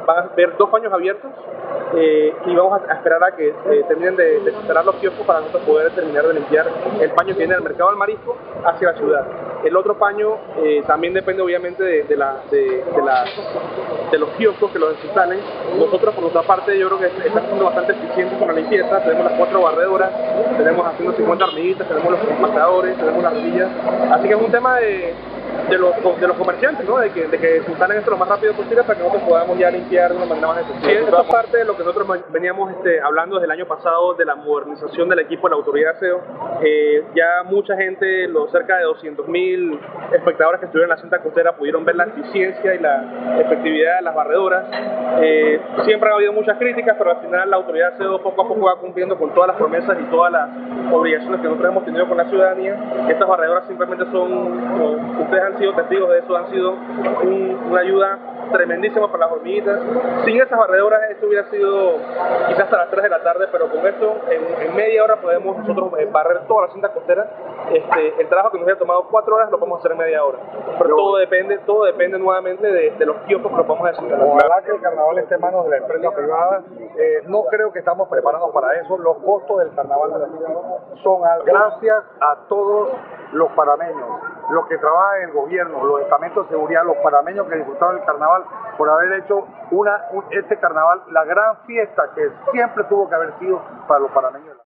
van a ver 2 paños abiertos y vamos a esperar a que terminen de cerrar los kioscos para nosotros poder terminar de limpiar el paño que viene del mercado del marisco hacia la ciudad. El otro paño también depende obviamente de los kioscos que los instalen. Nosotros por nuestra parte yo creo que estamos siendo bastante eficientes con la limpieza. Tenemos las 4 barredoras, tenemos haciendo 50 hormiguitas, tenemos los compactadores, tenemos las rodillas. Así que es un tema de los comerciantes, ¿no? De que se instalen esto lo más rápido posible para que nosotros podamos ya limpiar de una manera más efectiva. Sí, esto es parte de lo que nosotros veníamos hablando desde el año pasado de la modernización del equipo de la autoridad de aseo. Ya mucha gente, cerca de 200.000 espectadores que estuvieron en la cinta costera pudieron ver la eficiencia y la efectividad de las barredoras. Siempre ha habido muchas críticas, pero al final la autoridad de aseo poco a poco va cumpliendo con todas las promesas y todas las obligaciones que nosotros hemos tenido con la ciudadanía. Estas barredoras simplemente son, ustedes han sido testigos de eso, han sido una ayuda tremendísima para las hormiguitas. Sin esas barredoras esto hubiera sido quizás hasta las 3 de la tarde, pero con esto en media hora podemos nosotros barrer toda la cinta costera. El trabajo que nos hubiera tomado 4 horas lo podemos hacer en media hora. Pero todo depende nuevamente de los kioscos que lo podemos desinstalar. Ojalá que el carnaval esté en manos de la empresa privada. No creo que estamos preparados para eso. Los costos del carnaval de la ciudad son altos. Gracias a todos los panameños, los que trabajan en el gobierno, los estamentos de seguridad, los panameños que disfrutaron el carnaval, por haber hecho este carnaval la gran fiesta que siempre tuvo que haber sido para los panameños.